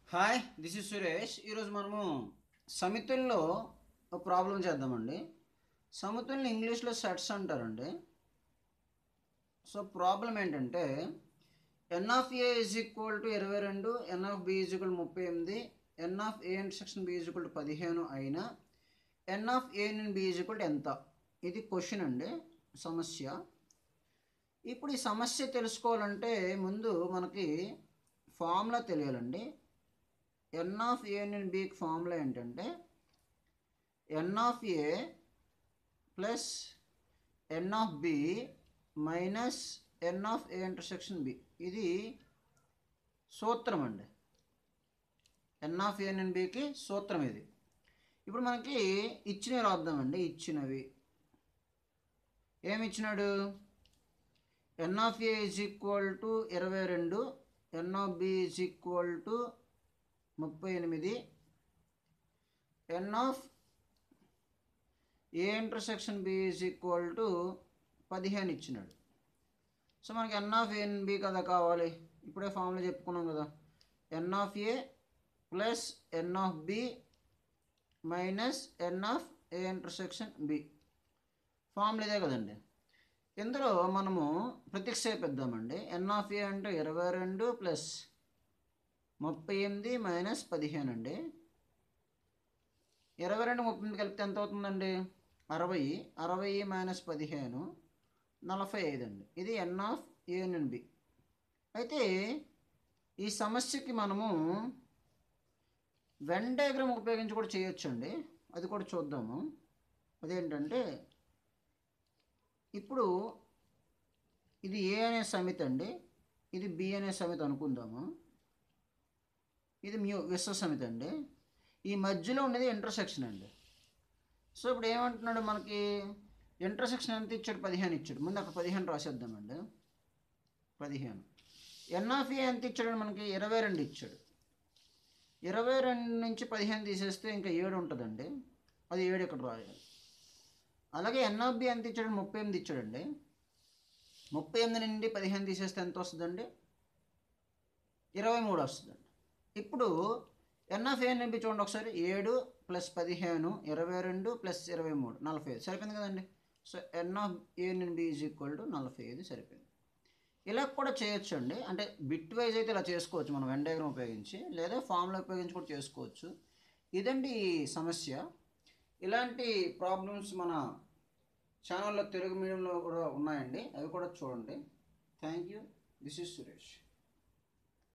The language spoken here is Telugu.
Hi, this is Suresh. ఈరోజు మనము సమితుల్లో ఒక ప్రాబ్లం చేద్దామండి. సమితుల్ని ఇంగ్లీష్లో సెట్స్ అంటారండి. సో ప్రాబ్లం ఏంటంటే N of A is equal to 22, N of B is equal 38, N of A intersection B is equal to 15 అయినా N of A and B is equal to ఎంత? ఇది క్వశ్చన్ అండి, సమస్య. ఇప్పుడు ఈ సమస్య తెలుసుకోవాలంటే ముందు మనకి ఫార్ములా తెలియాలండి. ఎన్ ఆఫ్ ఏ అండ్ బికి ఫార్ములా ఏంటంటే N of A plus N of B minus N of A intersection B. ఇది సూత్రం అండి. ఎన్ ఆఫ్ ఏ అండ్ బికి సూత్రం ఇది. ఇప్పుడు మనకి ఇచ్చినవి రాద్దామండి. ఇచ్చినవి ఏమి ఇచ్చినాడు? N of A is equal to 22, N of B is equal to 38, N of A intersection B is equal to 15 ఇచ్చినాడు. సో మనకి N of A and B కదా కావాలి. ఇప్పుడే ఫార్ములా చెప్పుకున్నాం కదా, N of A plus N of B minus N of A intersection B. Formula ఇదే కదండి. ఇందులో మనము ప్రతిక్షేపిద్దామండి. ఎన్ ఆఫ్ ఏ అంటే 22 ప్లస్ 38 మైనస్ 15 అండి. 22 38 కలిపితే ఎంత అవుతుందండి? 60. 60 మైనస్ 15 45 అండి. ఇది N of A and B. అయితే ఈ సమస్యకి మనము వెన్ డయాగ్రామ్ ఉపయోగించి కూడా చేయొచ్చండి. అది కూడా చూద్దాము. అదేంటంటే ఇప్పుడు ఇది ఏ అనే సమితి అండి, ఇది బి అనే సమితి అనుకుందాము. ఇది విశ్వ సమితి అండి. ఈ మధ్యలో ఉన్నది ఇంటర్సెక్షన్ అండి. సో ఇప్పుడు ఏమంటున్నాడు, మనకి ఇంటర్సెక్షన్ ఎంత ఇచ్చాడు? 15 ఇచ్చాడు. ముందు అక్కడ 15 రాసేద్దామండి. 15. ఎన్ ఆఫ్ ఏ ఎంత ఇచ్చాడు? మనకి 22 ఇచ్చాడు. 22 నుంచి 15 తీసేస్తే ఇంకా 7 ఉంటుందండి. అది 7 ఇక్కడ రాయాలి. అలాగే ఎన్ ఆఫ్ బి ఎంత ఇచ్చాడు? 38 ఇచ్చాడండి. 38 నుండి 15 తీసేస్తే ఎంత వస్తుందండి? 23 వస్తుందండి. ఇప్పుడు N of A and B చూడండి ఒకసారి. 7 ప్లస్ 15 22 ప్లస్ 23 45 సరిపోయింది కదండి. So N of A and B is equal to 45 సరిపోయింది. ఇలా కూడా చేయొచ్చు అండి. అంటే బిట్ వైజ్ అయితే ఇలా చేసుకోవచ్చు మనం వెన్ డయాగ్రామ్ ఉపయోగించి, లేదా ఫార్ములా ఉపయోగించి కూడా చేసుకోవచ్చు. ఇదండి ఈ సమస్య. ఇలాంటి ప్రాబ్లమ్స్ మన ఛానల్లో తెలుగు మీడియంలో కూడా ఉన్నాయండి, అవి కూడా చూడండి. Thank you. This is Suresh.